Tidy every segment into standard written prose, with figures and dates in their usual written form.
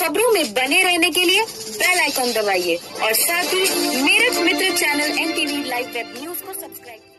खबरों में बने रहने के लिए बेल आइकॉन दबाइए और साथ ही Meerut Mitra channel NTV live web news को सब्सक्राइब कीजिए।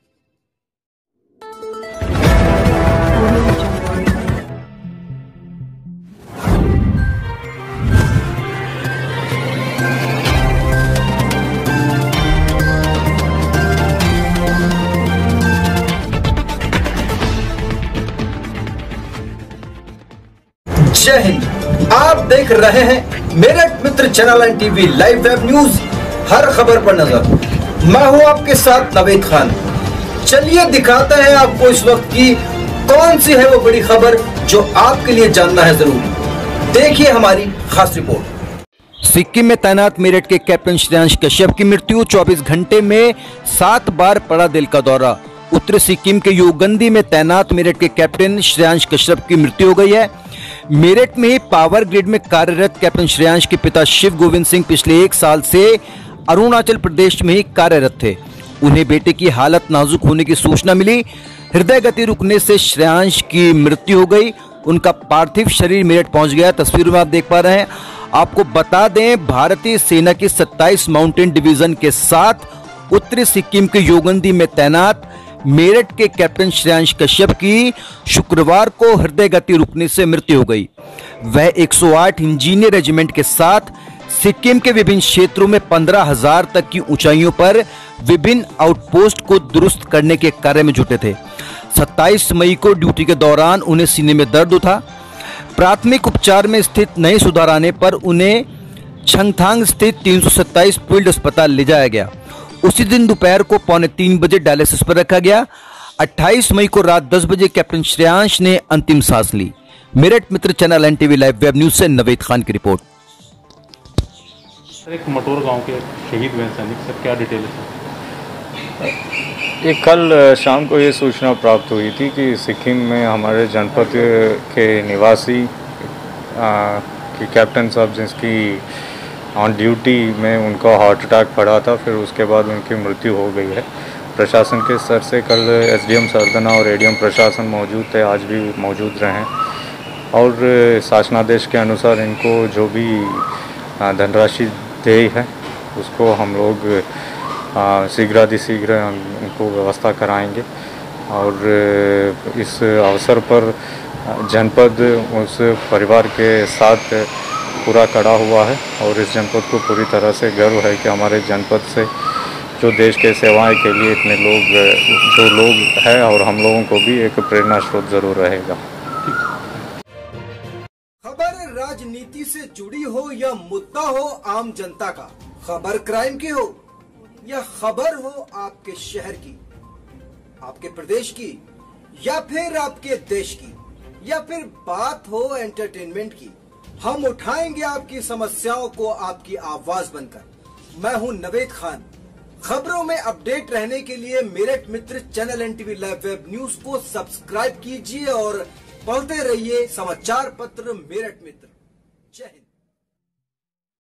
जय हिंद। आप देख रहे हैं Meerut Mitra channel NTV live web news, हर खबर पर नजर। मैं हूं आपके साथ नवेद खान। चलिए दिखाते हैं आपको इस वक्त की कौन सी है वो बड़ी खबर जो आपके लिए जानना है जरूर। देखिए हमारी खास रिपोर्ट। सिक्किम में तैनात मेरठ के कैप्टन श्रेयांश कश्यप की मृत्यु। 24 घंटे में 7 बार पड़ा दिल का दौरा। उत्तरी सिक्किम के योगंदी में तैनात मेरठ के कैप्टन श्रेयांश कश्यप की मृत्यु हो गई है। मेरठ में पावर ग्रिड में कार्यरत कैप्टन श्रेयांश के पिता शिव गोविंद सिंह पिछले 1 साल से अरुणाचल प्रदेश में ही कार्यरत थे। उन्हें बेटे की हालत नाजुक होने की सूचना मिली। हृदय गति रुकने से श्रेयांश की मृत्यु हो गई। उनका पार्थिव शरीर मेरठ पहुंच गया। तस्वीरों में आप देख पा रहे हैं। आपको बता दें, भारतीय सेना की 27 माउंटेन डिवीजन के साथ उत्तरी सिक्किम के योगंदी में तैनात मेरठ के कैप्टन श्रेयांश कश्यप की शुक्रवार को हृदय गति रुकने से मृत्यु हो गई। वह 108 इंजीनियर रेजिमेंट के साथ सिक्किम के विभिन्न क्षेत्रों में 15,000 तक की ऊंचाइयों पर विभिन्न आउटपोस्ट को दुरुस्त करने के कार्य में जुटे थे। 27 मई को ड्यूटी के दौरान उन्हें सीने में दर्द उठा। प्राथमिक उपचार में स्थित नहीं सुधार आने पर उन्हें छंगथांग स्थित 327 फील्ड अस्पताल ले जाया गया। उसी दिन दोपहर को 2:45 बजे डायलिसिस पर रखा गया। 28 मई को रात 10 बजे कैप्टन श्रेयांश ने अंतिम सांस ली। Meerut Mitra channel NTV live web news से नवेद खान की रिपोर्ट। एक मटोर गांव के शहीद हुए सैनिक, सर क्या डिटेल है? एक कल शाम को ये सूचना प्राप्त हुई थी कि सिक्किम में हमारे जनपद के निवासी की कैप्टन साहब जिसकी ऑन ड्यूटी में उनका हार्ट अटैक पड़ा था, फिर उसके बाद उनकी मृत्यु हो गई है। प्रशासन के स्तर से कल SDM सरदना और ADM प्रशासन मौजूद थे, आज भी मौजूद रहे और शासनादेश के अनुसार इनको जो भी धनराशि देय है उसको हम लोग शीघ्रातिशीघ्र उनको व्यवस्था कराएंगे। और इस अवसर पर जनपद उस परिवार के साथ पूरा खड़ा हुआ है और इस जनपद को पूरी तरह से गर्व है कि हमारे जनपद से जो देश के सेवाएं के लिए इतने लोग हैं और हम लोगों को भी एक प्रेरणा स्रोत जरूर रहेगा। खबर राजनीति से जुड़ी हो या मुद्दा हो आम जनता का, खबर क्राइम की हो या खबर हो आपके शहर की, आपके प्रदेश की या फिर आपके देश की, या फिर बात हो एंटरटेनमेंट की, हम उठाएंगे आपकी समस्याओं को आपकी आवाज बनकर। मैं हूं नवेद खान। खबरों में अपडेट रहने के लिए Meerut Mitra channel NTV live web news को सब्सक्राइब कीजिए और पढ़ते रहिए समाचार पत्र मेरठ मित्र। जय हिंद।